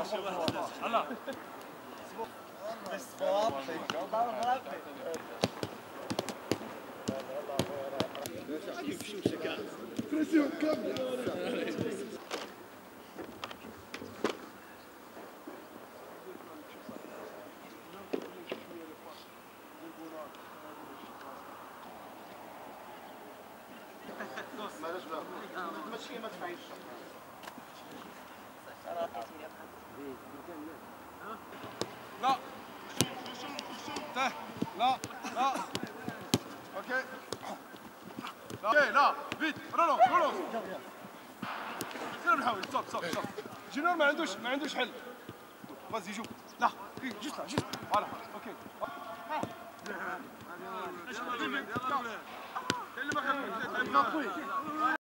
الله Pressione, cambia! ماشي ما تفعلش لا لا لا اوكي لا لا فيت رولونس رولونس خلينا نحاول ستوب ستوب ستوب جونيور ما عندوش حل فازي جو لا جوست لا جوست فوالا اوكي اللي ما خافش